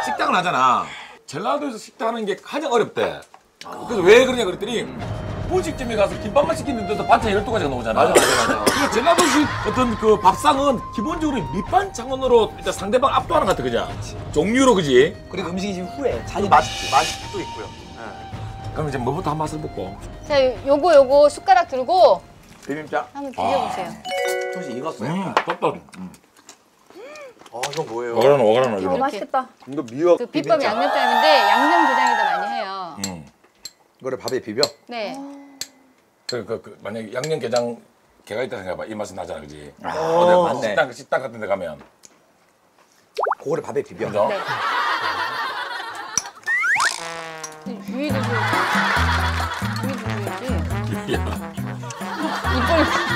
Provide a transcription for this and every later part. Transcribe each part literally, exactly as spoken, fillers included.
식당을 하잖아. 전라도에서 식당하는 게 가장 어렵대. 그래서 왜 그러냐 그랬더니 분식집에 가서 김밥만 시키는데도 반찬 열두 가지가 나오잖아. 맞아, 맞아, 맞아. 그러니까 전라도식 어떤 그 밥상은 기본적으로 밑반찬으로 일단 상대방 압도하는 것 같아, 그냥. 종류로, 그지? 그리고 음식이 지금 후에 아니 맛이 맛도 있고요. 그럼 이제 뭐부터 한 맛을 먹고. 자, 요거 요거 숟가락 들고 비빔장. 한번 드셔보세요. 혹시 익었어요? 음, 떴다. 아 이건 뭐예요? 오가라노, 오가라노, 어, 이거. 맛있겠다. 이거 미역 그 비법 양념장인데 양념게장에다 많이 해요. 음. 이거를 밥에 비벼? 네. 그, 그, 그, 만약에 양념게장 개가 있다 생각해봐. 이 맛이 나잖아, 그지? 아, 어디 맞네. 식당, 식당 같은 데 가면. 그거를 밥에 비벼. 그죠? 네. 위도 좀. 위도 야. 이빨.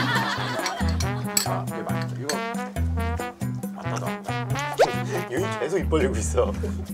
아, 이게 맛있어. 이거 맞다 맞다. 여기 계속 입 벌리고 있어.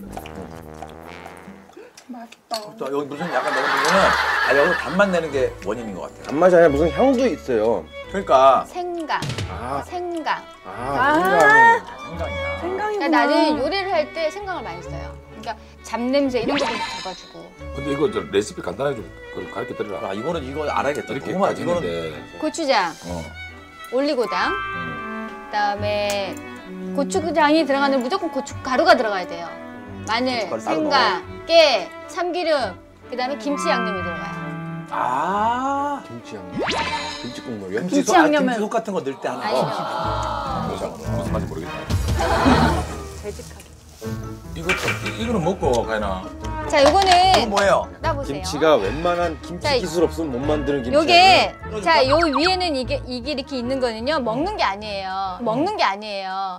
또 여기 무슨 약간 내가 보면은 아 여기서 단맛 내는 게 원인인 것 같아. 단맛이 아니라 무슨 향도 있어요. 그러니까 생강. 아, 생강. 아, 생강이야. 그러니까 나는 요리를 할 때 생강을 많이 써요. 그러니까 잡냄새 이런 것도 잡아주고. 근데 이거 저 레시피 간단하게 좀 가르쳐 드려라. 아 이거는 이거 알아야겠다. 이렇게 너무 많아. 이거는 이거는 고추장, 어. 올리고당, 음. 그다음에 고추장이 들어가는 무조건 고춧가루가 들어가야 돼요. 마늘, 고춧가루 따로 생강, 깨, 참기름, 그다음에 김치 양념이 들어가요. 아 김치 양념. 김치 국물이요? 김치 김치 속, 아, 양념은- 김치 속 같은 거 넣을 때 하는 아니요. 거. 무슨, 무슨 맛인지 모르겠다. 되직하게. 이거 이- 이거는 먹고 가나. 자, 이거 요거는 뭐예요? 따보세요. 김치가 웬만한 김치 자, 기술 없으면 못 만드는 김치. 요게 자, 요 위에는 이게 이게 이렇게 있는 거는요. 먹는 게 아니에요. 먹는 게 아니에요.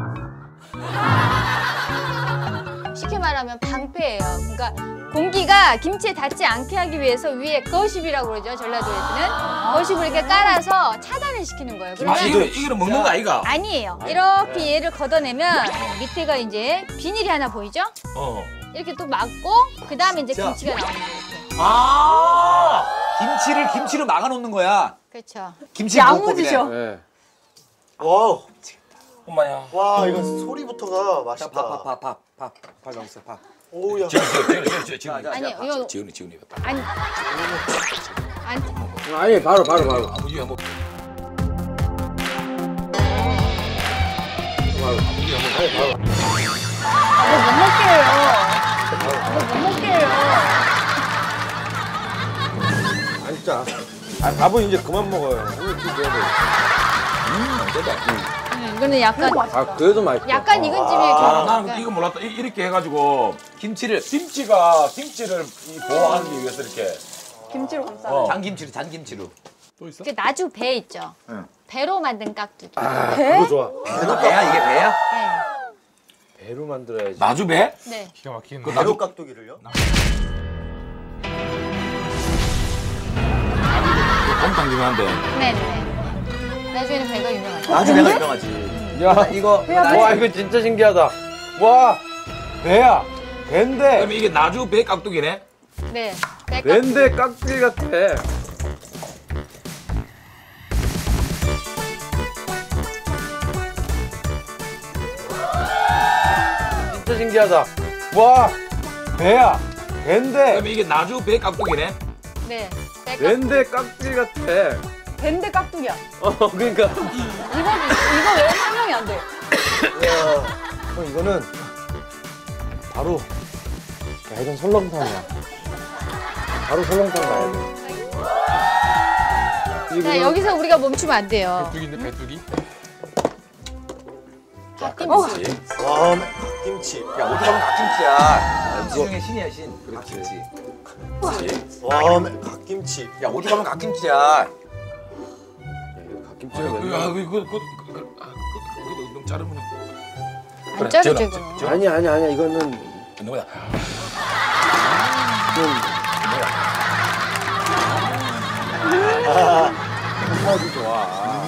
쉽게 말하면 방패예요. 그러니까 공기가 김치에 닿지 않게 하기 위해서 위에 거십이라고 그러죠. 전라도에서는 거십을 이렇게 깔아서 차단을 시키는 거예요. 아, 그러면 이거, 이거는 먹는 거 아이가? 아니에요. 이렇게 얘를 걷어내면 밑에가 이제 비닐이 하나 보이죠? 어. 이렇게 또 막고 그 다음에 이제 진짜? 김치가 나오는 거예요. 이렇게. 아 김치를 김치로 막아놓는 거야. 그렇죠. 김치 야무지죠. 네. 와우. 엄마야. 와 이건 소리부터가 맛있다. 밥밥밥밥밥 밥 여기서 밥. 오야. 지훈이, 지훈이, 지훈이, 지훈이. 자, 자. 아니요, 이거 지훈이, 지훈이. 아니 아니 아니, 바로, 바로, 바로. 아버지 한번. 못 먹게요. 못 먹게요. 아, 진짜. 아, 밥은 이제 그만 먹어요. 오늘 이렇게 해야 돼. 음, 됐다. 네, 이거는 약간 아, 그래도 맛있다. 약간 익은 집이 아, 좀 나는 이거 몰랐다. 이- 이렇게 해가지고 김치를 김치가 김치를 이 보호하기 위해서 이렇게. 김치로 감싸. 어. 장김치로 잔김치로. 또 있어? 그 나주 배 있죠. 응. 배로 만든 깍두기. 아, 그거 좋아. 이거 배야 이게 배야? 네. 배로 만들어야지. 나주배? 네. 기가 막히는. 그 가루 나주 깍두기를요? 곰탕 유명한데. 네네. 나주에는 배가 유명하죠. 나주 배가 유명하지. 야, 이거 와, 이거 진짜 신기하다. 와, 배야. 배인데, 그럼 이게 나주 배 깍두기네? 네. 배 깍두기. 배인데 깍두기 같아. 진짜 신기하다. 와, 배야. 배인데, 그럼 이게 나주 배 깍두기네? 네. 배 깍두기. 배인데 깍두기 같아. 밴드 깍두기야. 어, 그러니까. 이거 이거 왜 설명이 안 돼? 어, 이거는 바로, 야, 이건 설렁탕이야. 바로 설렁탕 가야 돼. 자, 여기서 우리가 멈추면 안 돼요. 배뚜기인데 배뚜기? 갓김치. 와 김치. 야 어디 가면 갓김치야. 김치 중에 신이야 신. 갓김치. 와 갓김치. 야 어디 가면 갓김치야. 야, 이거 갓김치가 아, 맨날. 그, 그, 그, 그, 그, 아, 그, 그, 너무 자르면. 안 자르죠, 재현아, 이거는. 재- 아니야, 아니야, 아니야. 이거는, 누구야? 이건 맛이 좋아.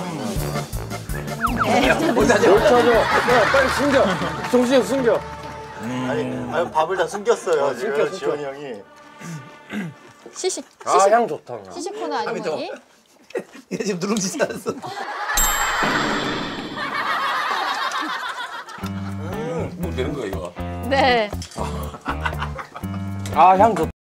어디다 뭘 찾아? 야, 빨리 숨겨. 정신력 숨겨. 아니, 아니 밥을 다 숨겼어요. 어, 지금 숨겨, 지원이 형이. 시식. 아, 시식. 향 좋다. 시식 코너 아니고 뭐니? 얘 지금 누룽지 찾았어. 음, 뭐 되는 거야, 이거. 네. 아, 향 좋다.